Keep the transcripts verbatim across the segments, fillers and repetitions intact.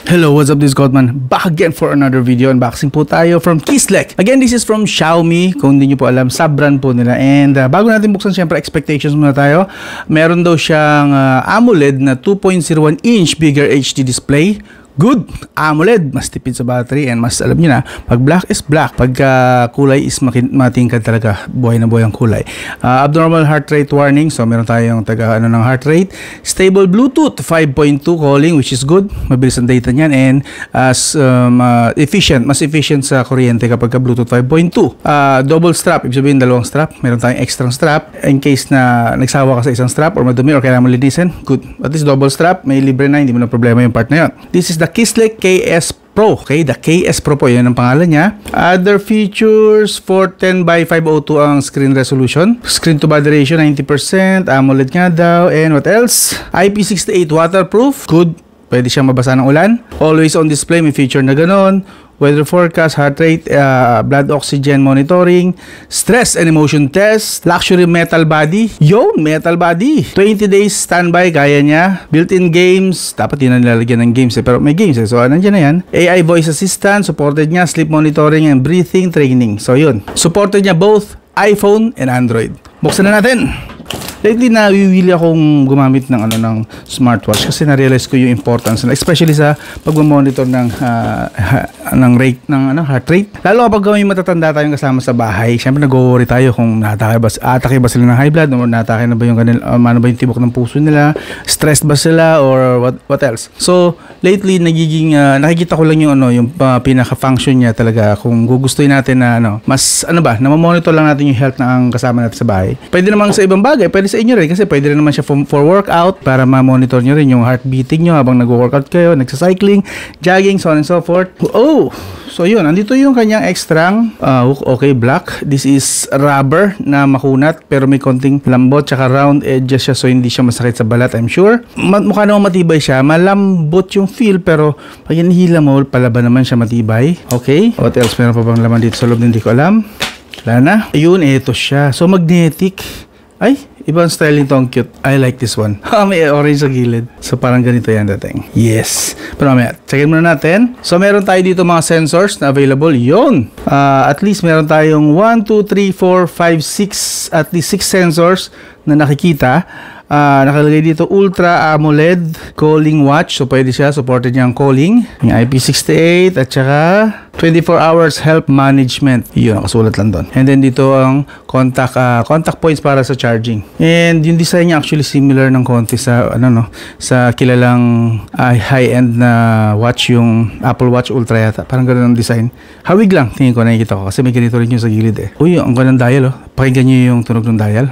Hello, what's up? This is Godman back again for another video. Unboxing po tayo from Kislek. Again, this is from Xiaomi. Kung hindi nyo po alam, sub-brand po nila. And uh, bago natin buksan, syempre expectations muna tayo. Meron daw siyang uh, AMOLED na two point oh one inch bigger H D display. Good AMOLED, mas tipid sa battery, and mas alam niyo na, pag black is black, pagka kulay is matingkad talaga, buhay na buhay ang kulay. Uh, abnormal heart rate warning, so meron tayong taga ano ng heart rate. Stable Bluetooth five point two calling, which is good, mabilis ang data niyan, and as um, uh, efficient, mas efficient sa kuryente kapag ka Bluetooth five point two. Uh, double strap, ibig sabihin dalawang strap, meron tayong extra strap in case na nagsawa ka sa isang strap or madumi or kailangan mo linisin. Good, at least double strap, may libre na, hindi mo na problema yung part na yun. This is the Kislek K S Pro. Okay, the K S Pro po, yun ang pangalan niya. Other features, four ten by five oh two ang screen resolution. Screen to body ratio ninety percent, AMOLED nga daw, and what else? I P six eight waterproof. Good, pwede siyang mabasa ng ulan. Always on display, may feature na ganon. Weather forecast, heart rate, uh, blood oxygen monitoring, stress and emotion test, luxury metal body. Yo, metal body. twenty days standby, kaya niya. Built-in games, dapat yun ang nilalagyan ng games eh, pero may games eh. So, nandiyan na yan. A I voice assistant, supported niya, sleep monitoring and breathing training. So, yun. Supported niya both iPhone and Android. Buksan na natin. Lately, nawiwili akong gumamit ng ano ng smartwatch kasi na-realize ko yung importance na, especially sa pagmo-monitor ng uh, ng rate ng ano heart rate. Lalo kapag may matatanda tayong kasama sa bahay, syempre nag-worry tayo kung natake ba atake ba sila ng high blood or natake na ba yung kanil, um, ano ba yung tibok ng puso nila, stressed ba sila or what what else. So, lately nagiging uh, nakikita ko lang yung ano yung uh, pinaka-function niya talaga kung gugustuhin natin na ano, mas ano ba, na-monitor lang natin yung health ng kasama natin sa bahay. Pwede naman sa ibang bagay, pwede sa inyo rin kasi pwede rin naman siya for, for workout para ma-monitor nyo rin yung heart beating nyo habang nag-workout kayo, nagsa-cycling, jogging, so on and so forth. Oh, so yun, andito yung kanyang extrang uh, hook. Okay, black. This is rubber na makunat pero may konting lambot tsaka round edges siya, so hindi siya masakit sa balat, I'm sure. Mukha naman matibay siya, malambot yung feel pero pag hinihila mo, palaban naman siya matibay. Okay, what else? Meron pa bang laman dito sa loob? Hindi ko alam. Wala na. Ayun, eto siya. So, magnetic. Ay, ibang style nito, ang cute. I like this one. Ha, may orange sa gilid. So, parang ganito yan dating. Yes. Pero mamaya, checkin muna natin. So, meron tayo dito mga sensors na available. Yun. Uh, at least meron tayong one, two, three, four, five, six, at least six sensors na nakikita. Uh, nakalagay dito Ultra AMOLED calling watch, so pwede siya, supported niya ang calling, yung I P six eight at saka twenty-four hours health management, yun nakasulat lang doon. And then dito ang contact uh, contact points para sa charging, and yung design niya actually similar ng konti sa ano no sa kilalang uh, high-end na watch, yung Apple Watch Ultra yata, parang ganoon ang design. Hawig lang, tingin ko, nakikita ko kasi may ganito rin yung sa gilid eh. Uy, ang ganda ng dial oh, pakinggan niyo yung tunog ng dial.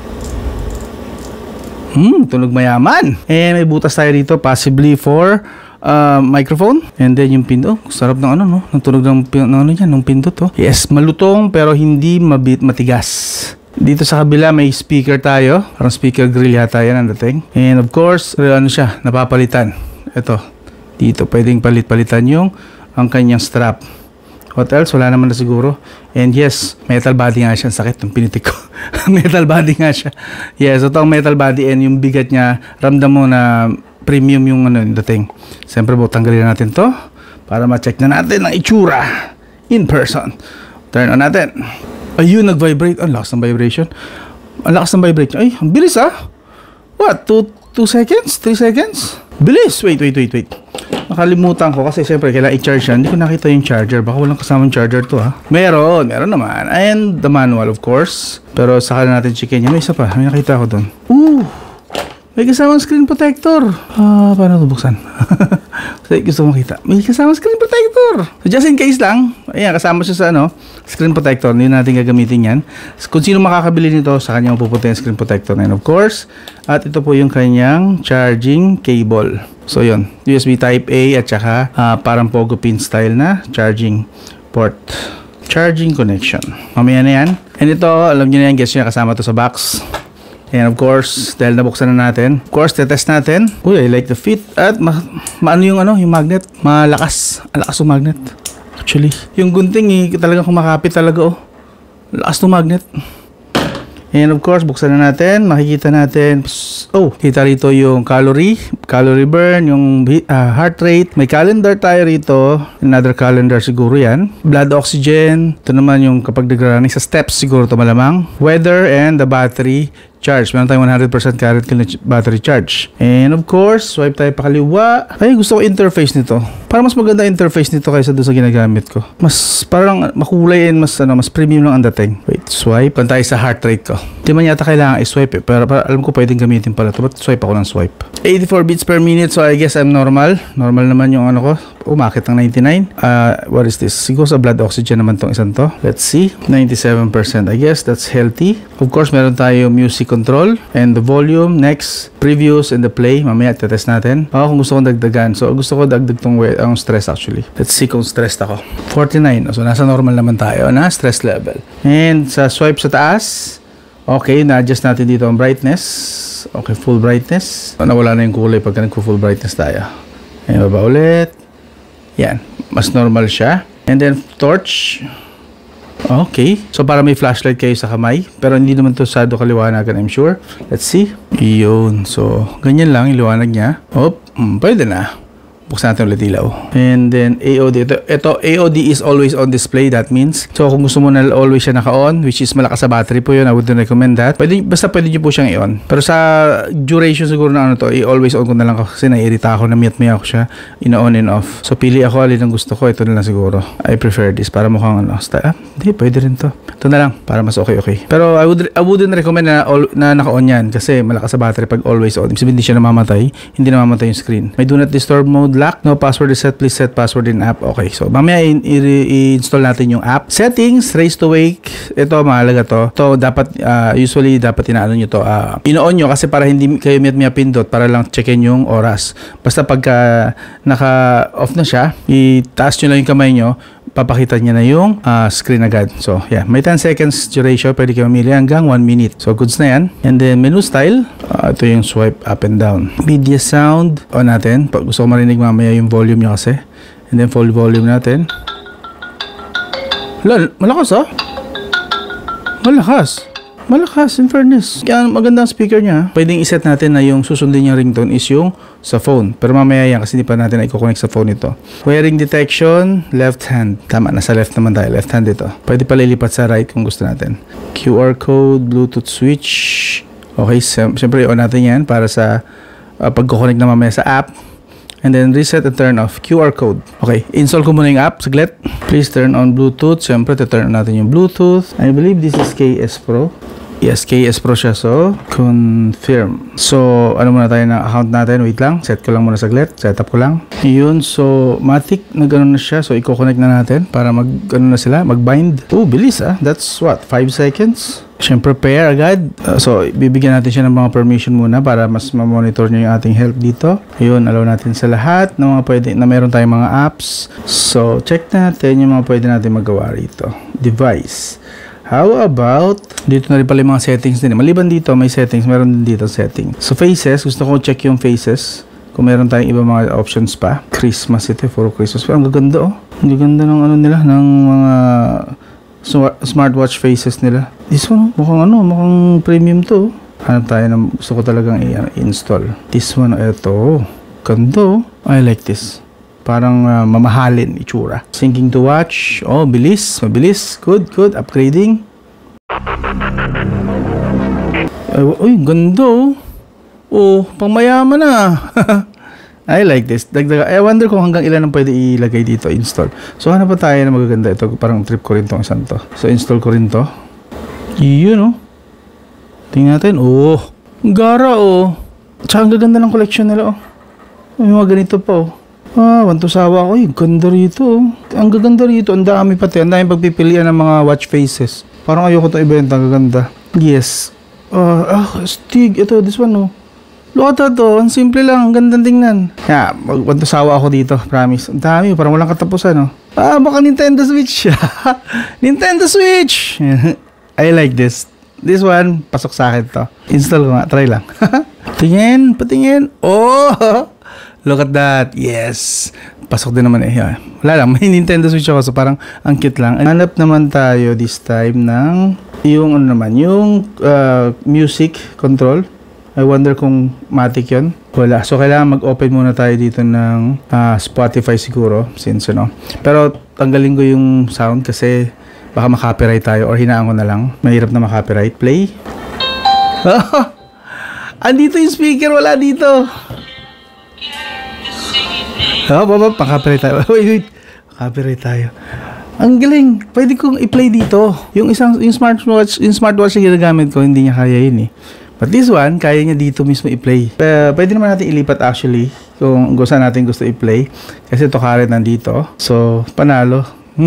Hmm, tunog mayaman. And may butas tayo dito, possibly for uh, microphone. And then yung pindot, oh, sarap ng ano no, ng tunog ng, ng ano yan, ng pindot oh. Yes, malutong pero hindi mabit matigas. Dito sa kabila may speaker tayo, parang speaker grill yata yan ang dating. And of course, ano siya, napapalitan. Ito, dito pwedeng palit-palitan yung ang kanyang strap. What else? Wala naman na siguro. And yes, metal body nga siya. Sakit yung pinitik ko. Metal body nga siya. Yes, ito ang metal body, and yung bigat niya, ramdam mo na premium yung ano, dating. Siyempre po, tanggalin natin to para ma-check na natin ang itsura in person. Turn on natin. Ayun, nag-vibrate. Ang lakas ng vibration. Ang lakas ng vibration. Ay, ang bilis ah. What? two seconds? three seconds? Bilis. Wait, wait, wait, wait. Nakalimutan ko kasi siyempre kailangan i-charge yan. Hindi ko nakita yung charger. Baka walang kasamang charger to ha. Meron, meron naman. And the manual of course. Pero saka na natin chicken yan. May isa pa. May nakita ko doon. Ooh! May kasamang screen protector. Ah, paano ito buksan? Kasi gusto mo makita. May kasamang screen protector. So just in case lang. Ayan, kasama siya sa ano, screen protector. Hindi natin gagamitin yan. Kung sino makakabili nito, sa kanya mapupunta yung screen protector na yun, of course. At ito po yung kanyang charging cable. So yun, U S B type A at saka uh, parang pogo pin style na charging port. Charging connection. Mamaya na yan. And ito, alam nyo na yan, guess nyo, kasama to sa box. And of course, dahil nabuksan na natin, of course, tetest natin. Uy, I like the fit. At ma maano yung ano, yung magnet. Malakas. Alakas yung magnet. Actually, yung gunting eh, talagang kumakapit talaga oh. Lakas ng magnet. And of course, buksan na natin. Makikita natin. Oh, kita rito yung calorie, calorie burn, yung uh, heart rate. May calendar tayo rito. Another calendar siguro yan. Blood oxygen. Ito naman yung kapag nag-running sa steps siguro ito malamang. Weather and the battery charge. Meron tayong one hundred percent current battery charge. And of course, swipe tayo pakaliwa. Ay, gusto ko interface nito. Para mas maganda interface nito kaysa doon sa ginagamit ko. Mas parang makulay and mas ano, mas premium lang ang dating. Wait, swipe. Pan tayo sa heart rate ko. Hindi man yata kailangan i-swipe eh. Pero, pero alam ko pwedeng gamitin pala ito. Ba't swipe ako ng swipe? eighty-four beats per minute. So I guess I'm normal. Normal naman yung ano ko. Umakit ng ninety-nine. Uh, what is this? Siguro sa blood oxygen naman tong isang to. Let's see. ninety-seven percent. I guess that's healthy. Of course, meron tayo music control and the volume. Next, previews and the play. Mamaya test natin. Ako kung gusto kong dagdagan. So gusto ko dagdag tong ang stress actually. Let's see kung stressed ako. forty-nine. So nasa normal naman tayo na stress level. And sa swipe sa taas, okay, na-adjust natin dito ang brightness. Okay, full brightness. So, nawala na yung kulay pagka nag-full brightness tayo. Ayan, baba ulit. Yan, mas normal siya. And then torch. Okay, so para may flashlight kayo sa kamay, pero hindi naman to sado kaliwanagan, I'm sure. Let's see. Yun, so ganyan lang iliwanag niya. Hop, mm, pwede na. Buksan natin ulit ilaw. And then A O D. Ito, ito A O D is always on display. That means, so kung gusto mo na always siya naka-on, which is malakas sa battery po yun, I wouldn't recommend that. Pwede, basta pwede nyo po siyang i-on. Pero sa duration siguro na ano to, i-always on ko na lang kasi naiirita ako, na-mute-mute ako siya, in-on and off. So pili ako alin ang gusto ko. Ito na lang siguro. I prefer this para mukhang ano. Ah, hindi, pwede rin to. Ito na lang para mas okay-okay. Pero I, would, I wouldn't recommend na, all, na naka-on yan kasi malakas sa battery pag always on. Ibig sabihin, hindi siya namamatay. Hindi namamatay yung screen. May do not disturb mode lock. No password reset. Please set password in app. Okay. So, mamaya i-install natin yung app. Settings, raise to wake. Ito, mahalaga to. Ito, dapat, uh, usually, dapat inaano nyo to. Uh, ino-on nyo kasi para hindi kayo miyat-miyat pindot para lang checkin yung oras. Basta pagka naka-off na siya, itaas nyo lang yung kamay nyo, papakita niya na yung uh, screen agad. So, yeah. May ten seconds duration. Pwede kayo mamili hanggang one minute. So, goods na yan. And then, menu style. Uh, ito yung swipe up and down. Media sound. On natin. Pag gusto ko marinig mamaya yung volume niya kasi. And then, full volume natin. Hala, malakas ah. Malakas. Malakas, in fairness. Kaya magandang speaker niya. Pwedeng iset natin na yung susundin niyang ringtone is yung sa phone. Pero mamaya yan kasi hindi pa natin i-connect sa phone ito. Wearing detection, left hand. Tama, nasa left naman tayo. Left hand ito. Pwede pala ilipat sa right kung gusto natin. Q R code, Bluetooth switch. Okay, siyempre on natin yan para sa uh, pag-connect na mamaya sa app. And then reset and turn off Q R code. Okay, install ko muna yung app. Saglit. Please turn on Bluetooth. Siyempre, turn on natin yung Bluetooth. I believe this is K S Pro. Yes, K S Pro siya. So, confirm. So, ano muna tayo na account natin. Wait lang. Set ko lang muna saglit. Setup ko lang. Yun. So, matic na gano'n na siya. So, i-connect na natin para mag, ano na sila, mag-bind. Oh, bilis ah. That's what? five seconds? Siyempre, pair agad. Uh, so, bibigyan natin siya ng mga permission muna para mas ma-monitor niya yung ating health dito. Yun, allow natin sa lahat ng mga pwede, na meron tayong mga apps. So, check natin yung mga pwede natin magawa rito. Device. How about, dito na rin pala yung mga settings din. Maliban dito, may settings. Meron din dito setting. So, faces. Gusto ko check yung faces. Kung meron tayong iba mga options pa. Christmas ito. For Christmas. Pero ang gaganda oh. Ang gaganda ng ano nila. Ng mga smartwatch faces nila. This one, mukhang ano, mukhang premium to. Hanap tayo ng gusto ko talagang i-install. This one, ito. Ganda oh. I like this. Parang uh, mamahalin itsura. Syncing to watch. Oh, bilis. Mabilis. Good, good. Upgrading. Ay, uy, ganda oh. Oh, pangmayaman na. I like this. Dagdag. I wonder kung hanggang ilan ang pwede ilagay dito. Install. So, hanap pa tayo na magaganda. Ito, parang trip ko rin tong isang to. So, install ko rin to. Yun oh. Tingnan natin. Oh, gara oh. Tsaka ang gaganda ng collection nila oh. May mga ganito pa oh. Ah, wantusawa ako. Ay, ganda rito. Ang gaganda rito. Ang dami pati. Ang dami pagpipilian ng mga watch faces. Parang ayoko ito ibenta. Ang gaganda. Yes. Uh, ah, Stig. Ito, this one, oh. Look at to. Ang simple lang. Ang gandang tingnan. Yeah, wantusawa ako dito. Promise. Ang dami. Parang walang katapusan, oh. Ah, baka Nintendo Switch. Nintendo Switch. I like this. This one, pasok sa akin to. Install ko nga. Try lang. Tingin. Patingin. Oh! Look at that. Yes. Pasok din naman eh. Wala lang. May Nintendo Switch ako. So parang ang cute lang. Hanap naman tayo this time ng Yung ano naman, yung uh, music control. I wonder kung matic yun. Wala. So, kailangan mag-open muna tayo dito ng uh, Spotify siguro. Since, ano. Pero, tanggalin ko yung sound kasi baka makopyright tayo or hinaan ko na lang. Mahirap na makopyright. Play. Oh, andito yung speaker. Wala dito. Oh, baba. Pakopyright tayo. Wait, wait. Copyright tayo. Ang galing. Pwede kong i-play dito. Yung isang, yung smartwatch, yung smartwatch na ginagamit ko, hindi niya kaya yun eh. But this one, kaya niya dito mismo i-play. Uh, pwede naman natin ilipat actually kung gusto natin gusto i-play. Kasi ito current nandito. So, panalo.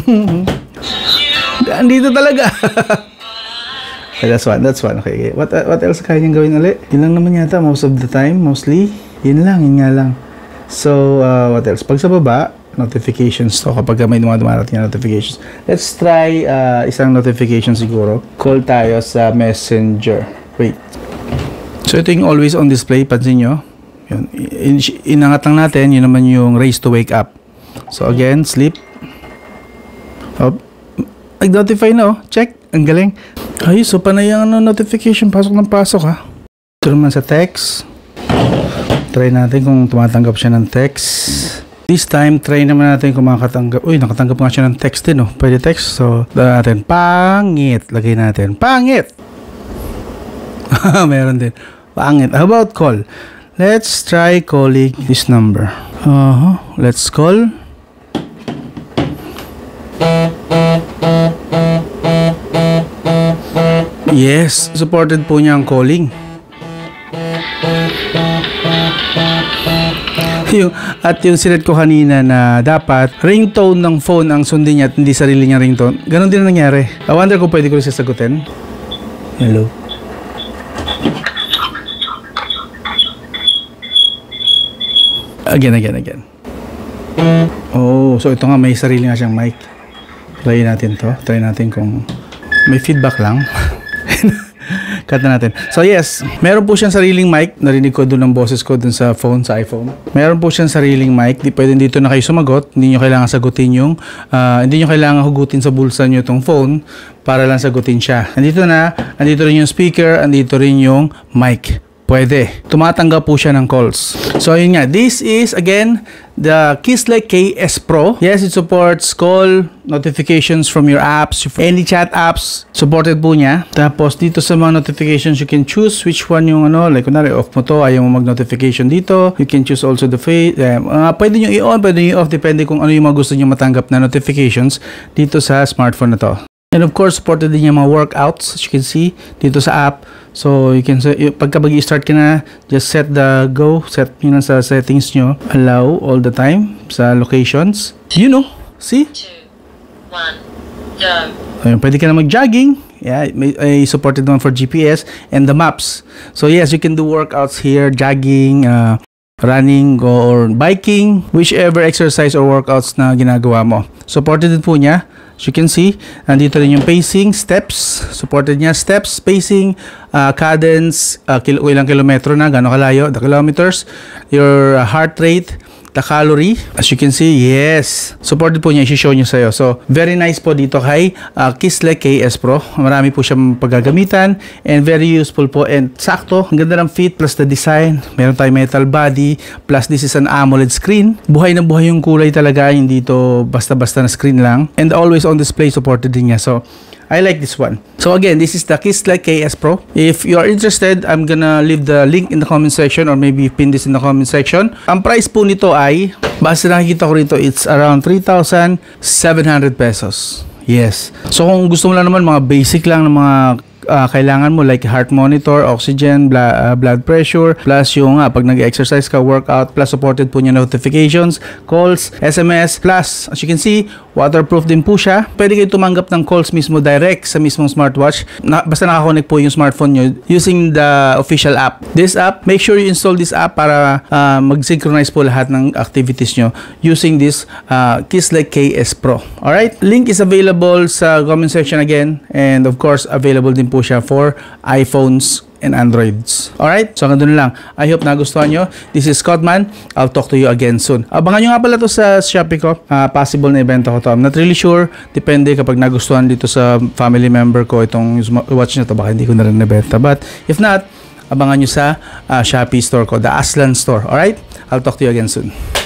Andito talaga. That's one. That's one. Okay. What, what else kaya niyang gawin ulit? Yun lang naman yata most of the time. Mostly. Yun lang. Yun nga lang. So, uh, what else? Pag sa baba, notifications to kapag may mga dumarating na notifications. Let's try uh, isang notification siguro. Call tayo sa Messenger. Wait. So, ito yung always on display. Pansin nyo. Yun. In inangat lang natin. Yun naman yung raise to wake up. So, again, sleep. Oh, nag-notify na oh. Check. Ang galing. Ay, so panay ang ano, notification. Pasok ng pasok ha. Ito naman sa text. Try natin kung tumatanggap siya ng text. This time, try naman natin kung makatanggap. Uy, nakatanggap nga siya ng text din oh. Pwede text. So, dala natin. Pangit. Lagay natin. Pangit. Meron din. Pangit. How about call? Let's try calling this number. Uh-huh. Let's call. Yes. Supported po niya ang calling. Yung, at yung sinet ko kanina na dapat ringtone ng phone ang sundin niya at hindi sarili niya ringtone. Ganon din ang nangyari. I wonder kung pwede ko rin sasagutin. Hello. Again, again, again. Oh, so ito nga may sarili nga siyang mic. Try natin to. Try natin kung may feedback lang. Cut na natin. So yes, meron po siyang sariling mic. Narinig ko doon ang boses ko doon sa phone, sa iPhone. Meron po siyang sariling mic. Di pwede dito na kayo sumagot. Hindi nyo kailangan sagutin yung, uh, hindi nyo kailangan hugutin sa bulsa nyo itong phone para lang sagutin siya. Andito na, andito rin yung speaker, andito rin yung mic. Pwede. Tumatanggap po siya ng calls. So, yun nga. This is, again, the Kisslek K S Pro. Yes, it supports call, notifications from your apps, any chat apps. Supported po niya. Tapos, dito sa mga notifications, you can choose which one yung ano. Like, kunwari, off mo to. Ayaw mo mag-notification dito. You can choose also the face. Uh, pwede nyo i-on, pwede nyo i-off. Depende kung ano yung mga gusto nyo matanggap na notifications dito sa smartphone na to. And of course, supported din yung mga workouts, as you can see, dito sa app. So, you can, pagka mag-i-start ka na, just set the go, set yun sa settings nyo. Allow all the time sa locations. You know, see? two, one, go. Ayun, pwede ka na mag-jogging. Yeah, may, may supported naman for G P S and the maps. So, yes, you can do workouts here, jogging, uh, running or biking, whichever exercise or workouts na ginagawa mo. Supported din po niya. As you can see, nandito rin yung pacing, steps, supported niya, steps, pacing, uh, cadence, uh, kil ilang kilometro na, gano'ng kalayo, the kilometers, your uh, heart rate, the calorie. As you can see, yes, supported po niya, i-show niyo sa'yo. So, very nice po dito kay uh, Kisslek K S Pro. Marami po siyang paggagamitan and very useful po and sakto. Ang ganda ng fit plus the design. Meron tayong metal body plus this is an AMOLED screen. Buhay na buhay yung kulay talaga, hindi to basta-basta na screen lang. And always on display, supported din niya. So, I like this one. So again, this is the Kisslek K S Pro. If you are interested, I'm gonna leave the link in the comment section or maybe pin this in the comment section. Ang price po nito ay, basta nakikita ko rito, it's around three thousand seven hundred pesos. Yes. So kung gusto mo lang naman mga basic lang ng mga uh, kailangan mo like heart monitor, oxygen, bla, uh, blood pressure, plus yung uh, pag nag-exercise ka, workout, plus supported po niya notifications, calls, S M S, plus as you can see, waterproof din po siya. Pwede kayo tumanggap ng calls mismo direct sa mismong smartwatch. Na, basta nakakonect po yung smartphone nyo using the official app. This app, make sure you install this app para uh, mag-synchronize po lahat ng activities nyo using this uh, Kisslek K S Pro. Alright? Link is available sa comment section again and of course available din po siya for iPhones and Androids. Alright? So hanggang dun lang. I hope nagustuhan nyo. This is Scotman. I'll talk to you again soon. Abangan nyo nga pala to sa Shopee ko. Uh, possible na ibenta ko to. I'm not really sure. Depende kapag nagustuhan dito sa family member ko itong watch na to. Baka hindi ko na rin nabenta. But if not, abangan nyo sa uh, Shopee store ko. The Aslan store. Alright? I'll talk to you again soon.